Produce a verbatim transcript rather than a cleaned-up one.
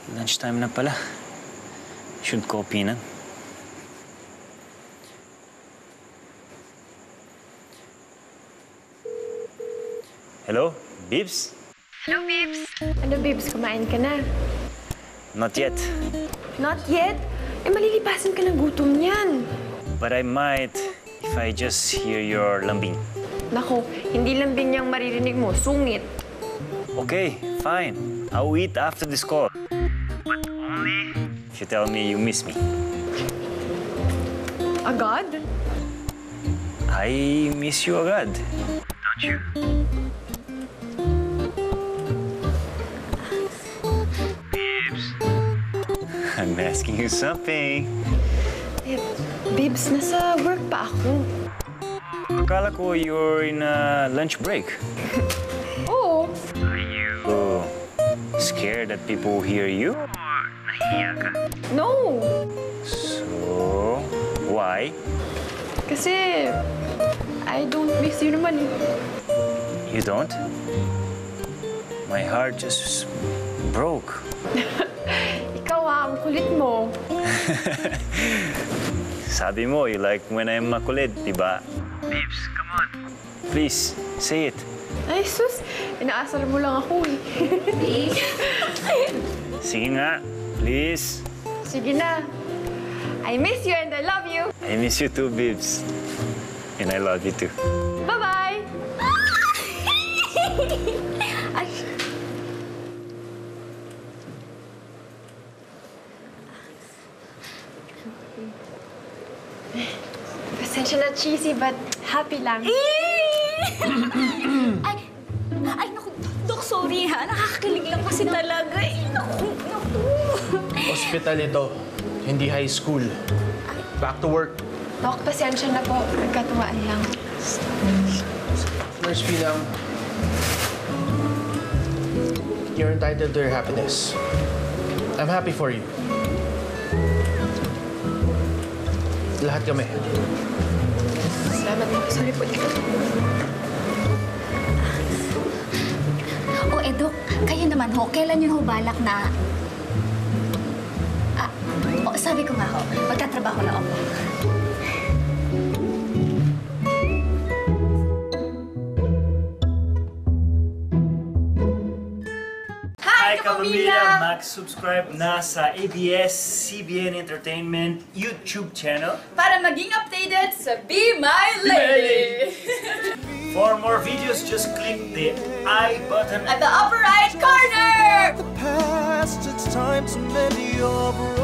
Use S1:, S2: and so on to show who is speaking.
S1: Lunchtime na pala. Should call Pinang. Hello, Bibs?
S2: Hello, Bibs. Ano, Bibs? Kumain ka na?
S1: Not yet.
S2: Not yet? Eh, malilipasan ka ng gutom niyan.
S1: But I might if I just hear your lambing.
S2: Nako, hindi lambing niyang maririnig mo. Sungit.
S1: Okay, fine. I'll eat after this call. But only if you tell me you miss me.
S2: Agad?
S1: I miss you agad. Don't you? Bibs. I'm asking you something.
S2: Eh, Bibs, nasa work pa ako.
S1: Akala ko you're in a lunch break.
S2: Oo.
S1: Are you scared that people hear you? Or nahiya ka?
S2: No.
S1: So, why?
S2: Kasi, I don't miss you naman.
S1: You don't? My heart just broke.
S2: Ikaw ah, ang kulit mo.
S1: Sabi mo, you like when I'm makulit, diba? Bibs, come on. Please, say it.
S2: Ay, sus. Inaasar mo lang ako eh.
S1: Sige nga, please.
S2: Sige na. I miss you and I love you.
S1: I miss you too, Bibs. And I love you too.
S2: Bye-bye.
S3: Ay.
S2: Pasensya na cheesy, but happy lang.
S3: Ay, ay, naku, Dok, sorry ha. Nakakakilig lang kasi talaga. Eh, naku, naku.
S4: Hospital ito, hindi high school. Back to work.
S2: Dok, pasensya na po. Nagkatuwaan lang.
S4: Nurse Pinang, you're entitled to your happiness. I'm happy for you. Lahat kami.
S2: Salamat po. Sorry po.
S3: O, eh, Dok, kayo naman ho, kailan yun ho balak na... Ah, o, sabi ko nga ho, magtatrabaho na ako.
S1: Hi, Kapamilya! Mag-subscribe na sa A B S C B N Entertainment YouTube channel
S5: para maging updated sa Be My Lady.
S1: For more videos, just click the I button
S5: At the upper right corner!
S6: The past, it's time to mend your